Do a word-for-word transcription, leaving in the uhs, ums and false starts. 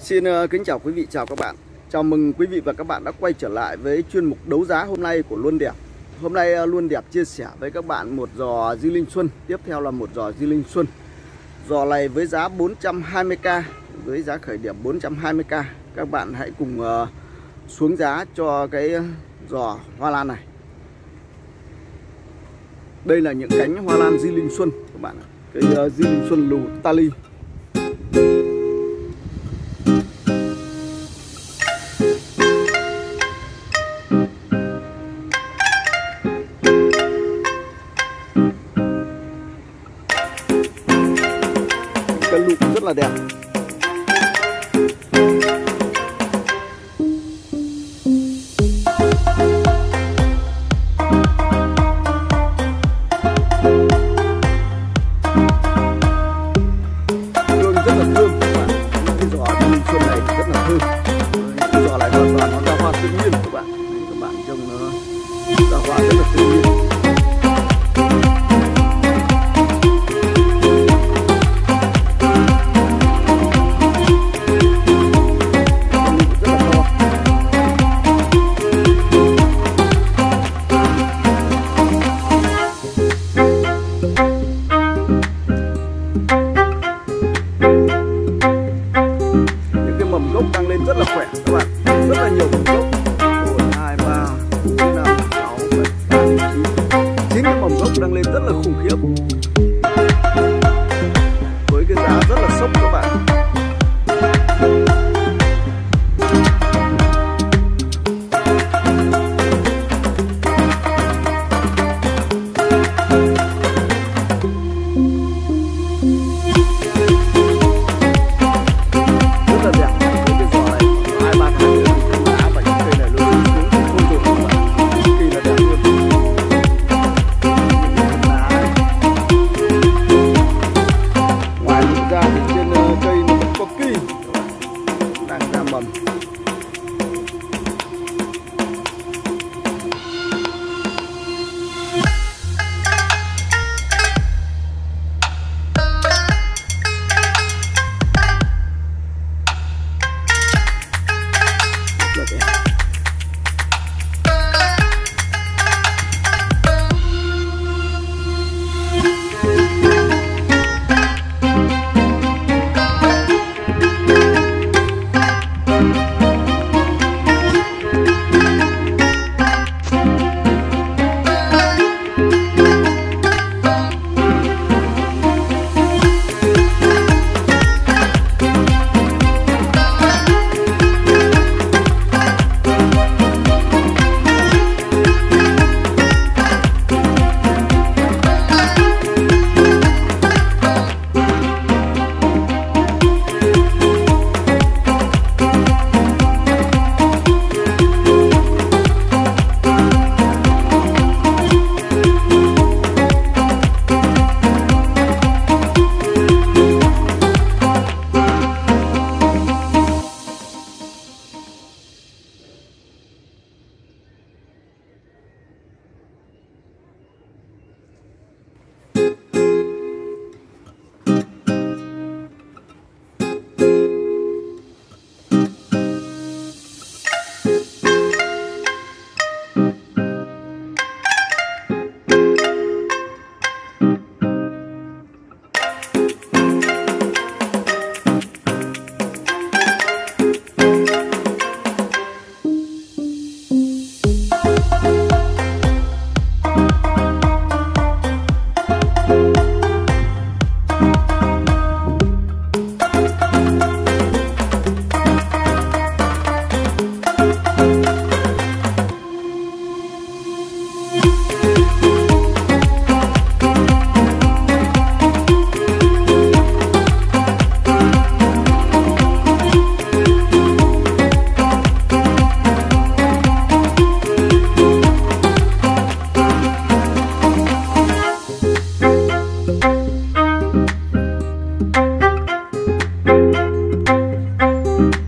Xin uh, kính chào quý vị, chào các bạn. Chào mừng quý vị và các bạn đã quay trở lại với chuyên mục đấu giá hôm nay của Luân Đẹp. Hôm nay uh, Luân Đẹp chia sẻ với các bạn một giò Di Linh Xuân. Tiếp theo là một giò Di Linh Xuân. Giò này với giá bốn trăm hai mươi k, với giá khởi điểm bốn trăm hai mươi k. Các bạn hãy cùng uh, xuống giá cho cái giò hoa lan này. Đây là những cánh hoa lan Di Linh Xuân các bạn. Cái uh, Di Linh Xuân lù tali. Cái lụ rất là đẹp. Hương rất là thơm các bạn. Cái giò Di Linh Xuân này rất là thơm. Cái giò này hoàn toàn nó ra hoa tự nhiên các bạn. Các bạn trông nó ra hoa rất là tự nhiên. Mầm gốc tăng lên rất là khỏe các bạn, rất là nhiều mầm gốc. Một, hai, ba, bốn, năm, sáu, bảy, tám, chín. Chín cái mầm gốc tăng lên rất là khủng khiếp. Với cái giá rất là sốc các bạn. Thank you.